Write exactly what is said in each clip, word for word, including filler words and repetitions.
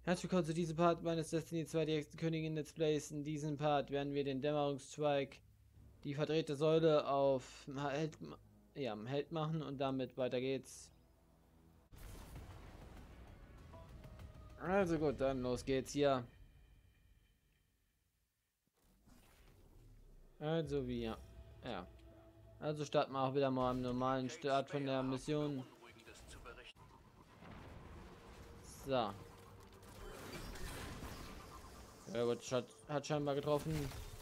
Herzlich willkommen zu diesem Part meines Destiny zwei die Königin Let's Plays. In diesem Part werden wir den Dämmerungszweig, die verdrehte Säule auf Held, ja, Held machen und damit weiter geht's. Also gut, dann los geht's hier. Also wie, ja. Ja. Also starten wir auch wieder mal am normalen Start von der Mission. So. Ja gut, hat, hat scheinbar getroffen.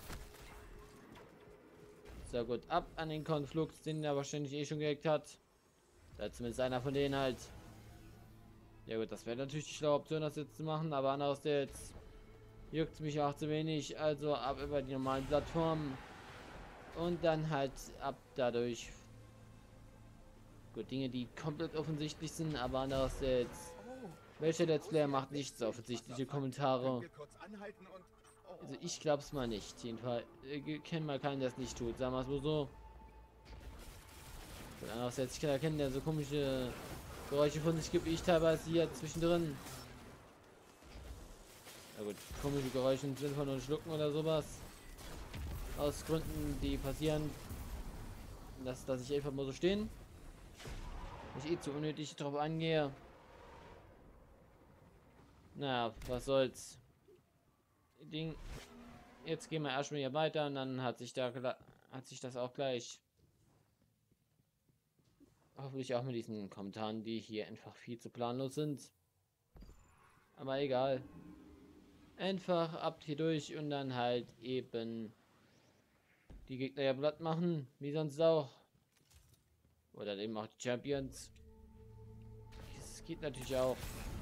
Sehr gut, ab an den Konflukt, den er wahrscheinlich eh schon gehackt hat. Da zumindest einer von denen halt. Ja gut, das wäre natürlich die schlaue Option, das jetzt zu machen, aber andererseits juckt mich auch zu wenig, also ab über die normalen Plattformen und dann halt ab dadurch. Gut, Dinge, die komplett offensichtlich sind, aber andererseits, welcher Let's Player macht nicht so offensichtliche Kommentare? Also ich glaube es mal nicht, jedenfalls äh, kennen mal keinen, der es nicht tut, sagen wir es mal so. Und andererseits, ich kann erkennen, der so komische Geräusche von sich gibt, wie ich teilweise hier zwischendrin. Ja gut, komische Geräusche im Sinne von nur schlucken oder sowas. Aus Gründen, die passieren, dass, dass ich einfach mal so stehen. Ich eh zu unnötig drauf angehe. Naja, was soll's. Ding. Jetzt gehen wir erstmal hier weiter und dann hat sich da hat sich das auch gleich. Hoffentlich auch mit diesen Kommentaren, die hier einfach viel zu planlos sind. Aber egal. Einfach ab hier durch und dann halt eben die Gegner ja platt machen, wie sonst auch. Oder eben auch die Champions. Das geht natürlich auch.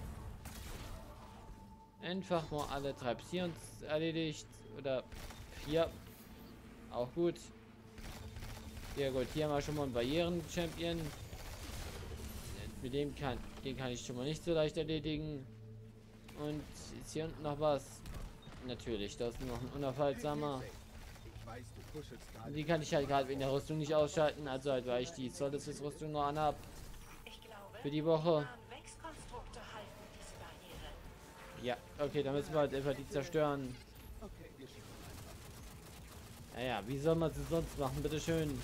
Einfach mal alle drei Psions erledigt. Oder vier. Auch gut. Ja gut, hier haben wir schon mal einen Barrieren-Champion. Mit dem kann, den kann ich schon mal nicht so leicht erledigen. Und ist hier unten noch was? Natürlich, da ist noch ein unaufhaltsamer. Die kann ich halt gerade wegen der Rüstung nicht ausschalten, also halt, weil ich die Solstice Rüstung noch anhab. Für die Woche. Ja, okay, dann müssen wir halt einfach die zerstören. Naja, wie soll man es sonst machen? Bitte schön.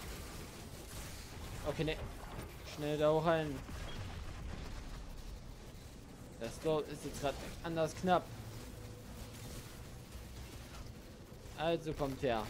Okay, ne. Schnell da hoch ein. Das Slow ist jetzt gerade anders knapp. Also kommt her.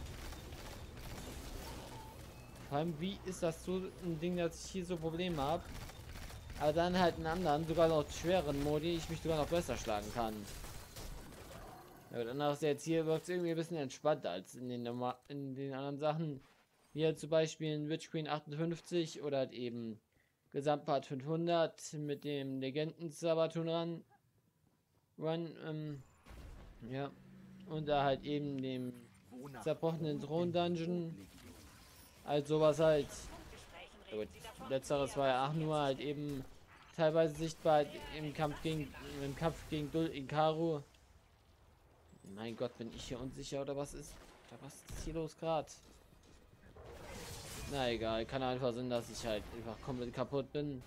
Vor allem, wie ist das so ein Ding, dass ich hier so Probleme habe? Aber dann halt einen anderen, sogar noch schweren Modi, ich mich sogar noch besser schlagen kann. Ja, danach ist jetzt hier wirkt es irgendwie ein bisschen entspannter als in den, in den anderen Sachen. Wie halt zum Beispiel in Witch Queen achtundfünfzig oder halt eben Gesamtpart fünfhundert mit dem Legenden Sabaton Run. Run, ähm, ja. Und da halt eben dem zerbrochenen Thron Dungeon. Halt sowas halt. Ja gut, letzteres war ja auch nur halt eben teilweise sichtbar im Kampf gegen im Kampf gegen Dul Ikaru. Mein Gott, bin ich hier unsicher oder was ist? Oder was ist hier los gerade? Na egal, kann einfach sein, dass ich halt einfach komplett kaputt bin.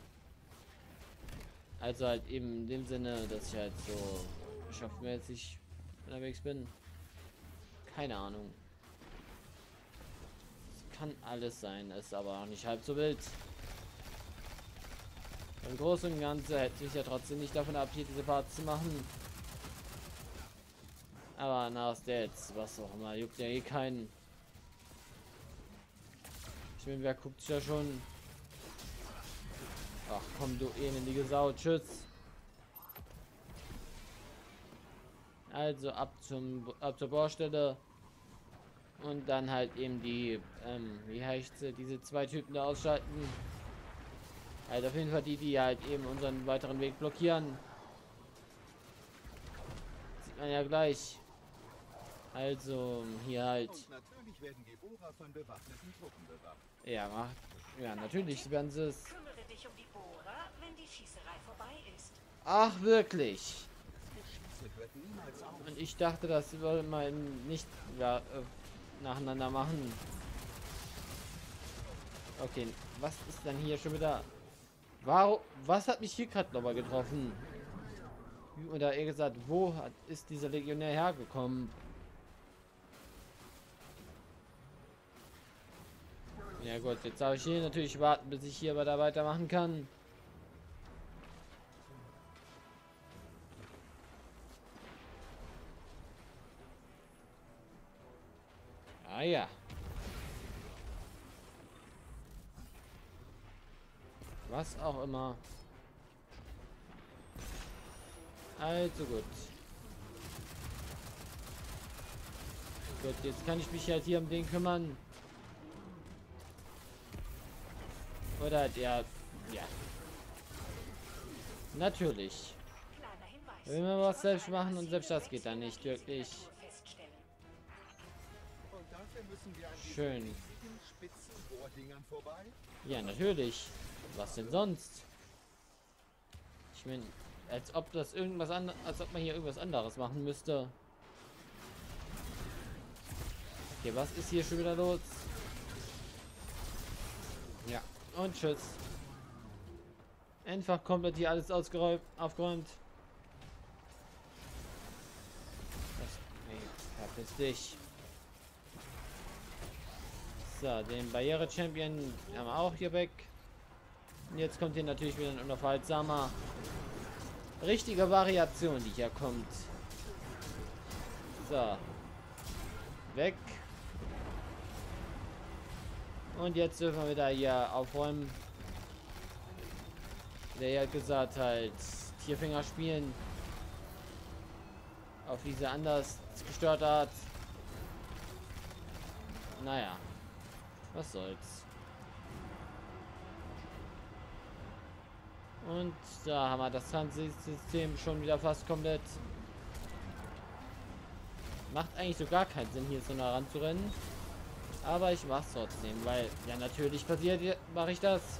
Also halt eben in dem Sinne, dass ich halt so schaffmäßig unterwegs bin. Keine Ahnung. Es kann alles sein, ist aber auch nicht halb so wild. Im Großen und Ganzen hätte ich ja trotzdem nicht davon ab, hier diese Parts zu machen. Aber nach jetzt, was auch immer, juckt ja eh keinen. Ich meine, wer guckt ja schon. Ach komm, du elendige Sau, tschüss. Also ab zum ab zur Baustelle. Und dann halt eben die, ähm, wie heißt sie, diese zwei Typen da ausschalten. Halt auf jeden Fall die, die halt eben unseren weiteren Weg blockieren. Sieht man ja gleich. Also hier halt. Natürlich werden die Bohrer von bewaffneten Truppen bewacht. Ja, macht. Ja, natürlich werden sie es. Kümmere dich um die Bohrer, wenn die Schießerei vorbei ist. Ach, wirklich? Schieße hört niemals auf. Und ich dachte, das würde man nicht ja, äh, nacheinander machen. Okay, was ist denn hier schon wieder? Warum? Was hat mich hier gerade nochmal getroffen? Wie oder eher gesagt, wo hat, ist dieser Legionär hergekommen? Ja gut, jetzt darf ich hier natürlich warten, bis ich hier da weitermachen kann. Ah ja. Was auch immer. Also gut. Gut, jetzt kann ich mich halt hier um den kümmern. Oder ja, ja. Natürlich. Kleiner Hinweis. Wenn wir was selbst machen und selbst das geht dann nicht wirklich. Und dafür müssen wir an diesen Schön. riesigen, spitzen Bohrdingern vorbei? Ja, natürlich. Was denn sonst? Ich meine, als ob das irgendwas anderes, als ob man hier irgendwas anderes machen müsste. Okay, was ist hier schon wieder los? Ja, und tschüss. Einfach komplett hier alles ausgeräumt, aufgeräumt. Das, nee, verpiss dich. So, den Barriere-Champion haben wir auch hier weg. Und jetzt kommt hier natürlich wieder ein unaufhaltsamer, richtige Variation, die hier kommt. So. Weg. Und jetzt dürfen wir wieder hier aufräumen. Der hat gesagt halt Tierfinger spielen. Auf diese anders gestörte Art. Naja. Was soll's. Und da haben wir das Transit-System schon wieder fast komplett. Macht eigentlich so gar keinen Sinn, hier so nah ranzurennen. Aber ich mach's trotzdem, weil ja natürlich passiert, mache ich das.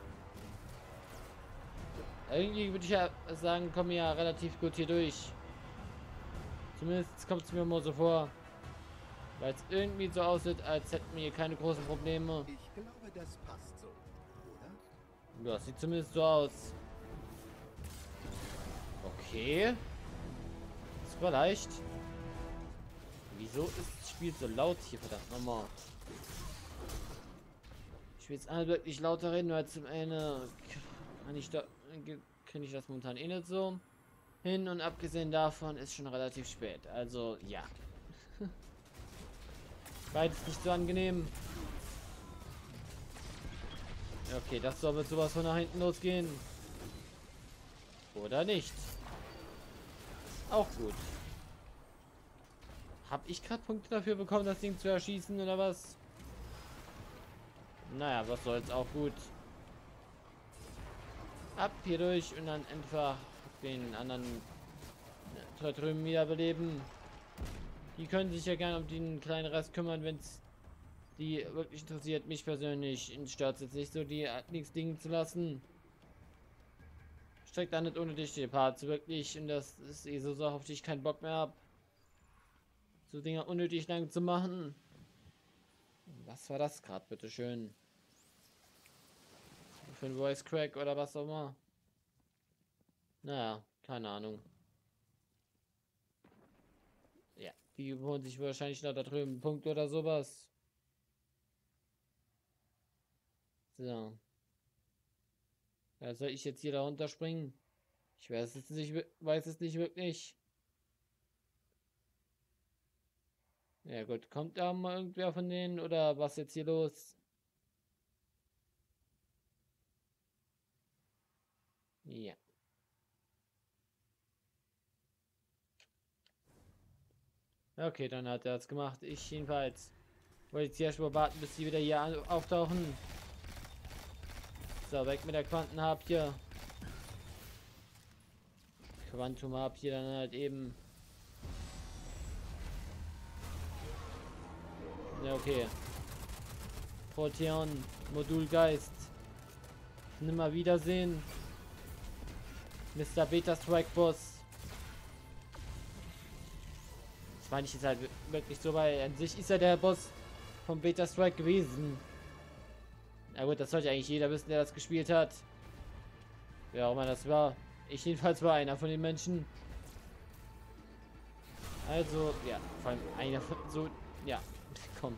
Irgendwie würde ich ja sagen, komme ja relativ gut hier durch. Zumindest kommt es mir mal so vor. Weil es irgendwie so aussieht, als hätten wir hier keine großen Probleme. Ich glaube, das passt so, oder? Ja, sieht zumindest so aus. Okay. Das war leicht. Wieso ist das Spiel so laut hier, verdammt nochmal? Ich will jetzt alle wirklich lauter reden, weil zum einen kann ich da kriege ich das momentan eh nicht so hin, und abgesehen davon ist schon relativ spät. Also ja. Beides nicht so angenehm. Okay, das soll mit sowas von nach hinten losgehen. Oder nicht. Auch gut. Hab ich gerade Punkte dafür bekommen, das Ding zu erschießen oder was? Naja, was soll's, auch gut. Ab hier durch und dann einfach den anderen da drüben wiederbeleben. Die können sich ja gerne um den kleinen Rest kümmern, wenn es die wirklich interessiert. Mich persönlich stört es jetzt nicht so, die nichts liegen zu lassen. Streckt da nicht ohne dich die Parts wirklich, und das ist eh so Sache, auf die ich keinen Bock mehr habe. So Dinge unnötig lang zu machen. Was war das gerade, bitteschön? Für ein Voice Crack oder was auch immer. Naja, keine Ahnung. Ja, die holen sich wahrscheinlich noch da drüben einen Punkt oder sowas. So. Ja, soll ich jetzt hier da runterspringen? Ich weiß es nicht, weiß es nicht wirklich. Ja gut, kommt da mal irgendwer von denen oder was jetzt hier los? Ja. Okay, dann hat er es gemacht. Ich jedenfalls wollte jetzt hier erstmal warten, bis sie wieder hier auftauchen. So, weg mit der Quantenharp hier. Quantum Harp hier dann halt eben. Ja, okay. Proteon, Modulgeist. Nimmer wiedersehen. Mister Beta Strike Boss. Das meine ich jetzt halt wirklich so, weil an sich ist ja der Boss vom Beta Strike gewesen. Na gut, das sollte eigentlich jeder wissen, der das gespielt hat. Wer auch immer das war. Ich jedenfalls war einer von den Menschen. Also, ja, vor allem einer von so, ja, komm.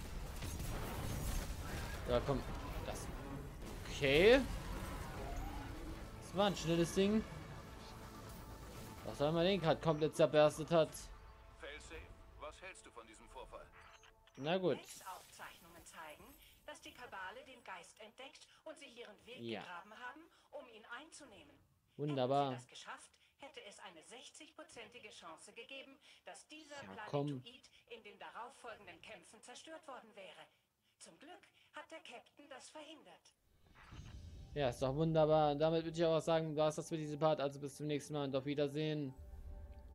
Ja, komm, das. Okay. Das war ein schnelles Ding. Was soll man den gerade komplett zerberstet hat. Failsafe, was hältst du von diesem Vorfall? Na gut. Aufzeichnungen zeigen, dass die Kabale den Geist entdeckt und sich ihren Weg Ja. gegraben haben, um ihn einzunehmen. Wunderbar. Hätten sie das geschafft, hätte es eine sechzig-prozentige Chance gegeben, dass dieser Ja, komm. Planetoid in den darauffolgenden Kämpfen zerstört worden wäre. Zum Glück hat der Captain das verhindert. Ja, ist doch wunderbar. Damit würde ich auch sagen, du hast das für diese Part. Also bis zum nächsten Mal und auf Wiedersehen.